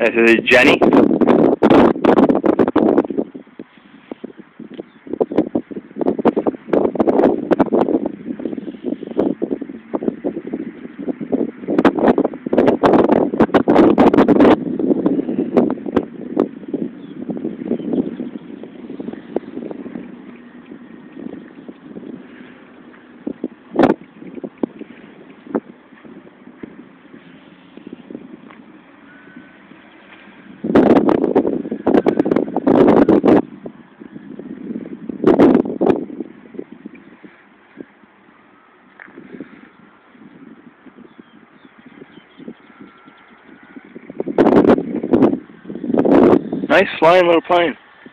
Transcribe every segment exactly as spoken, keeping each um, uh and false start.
This is Jenny. Nice flying little plane.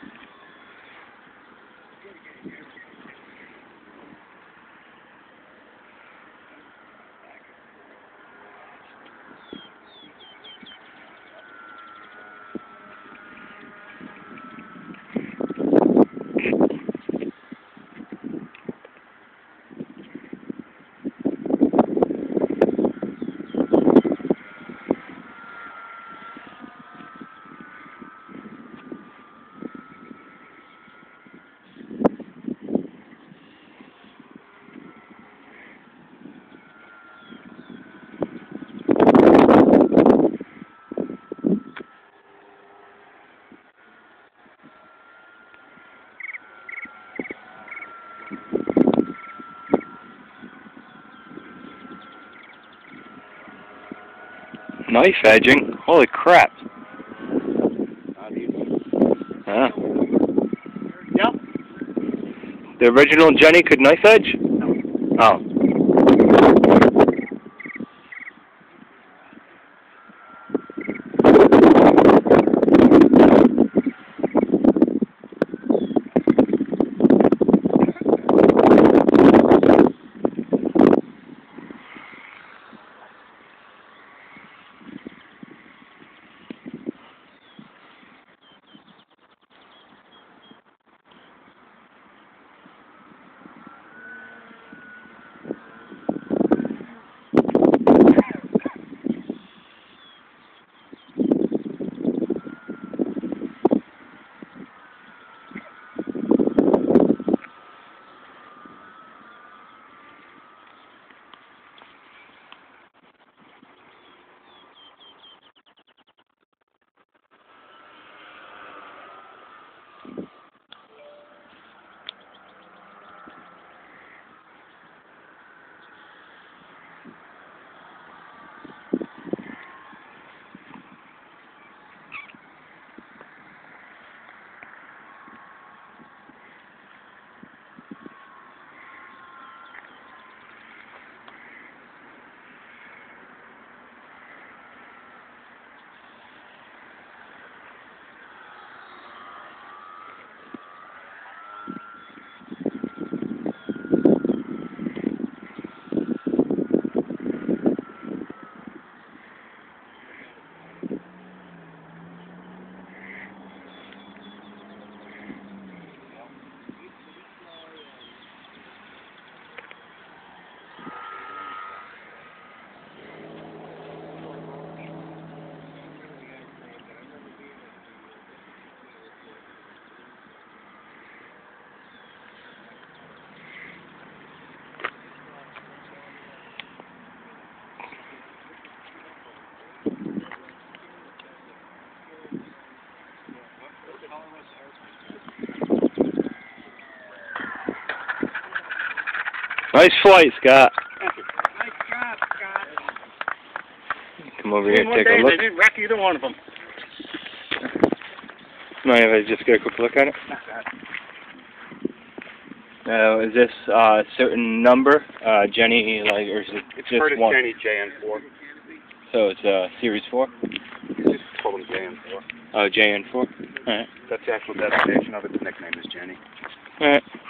Knife edging? Holy crap. Yeah. Yep. The original Jenny could knife edge? No. Oh. Nice flight, Scott. Thank you. Nice job, Scott. Come over here and take a look. They didn't wreck either one of them. Mind if I just get a quick look at it? Now, uh, is this uh, a certain number, uh, Jenny, like, or is it it's just Curtis one? Jenny J N four. So it's uh, series four? Just call him J N four. Oh, J N four? Alright. That's the actual designation of it. The nickname is Jenny. Alright.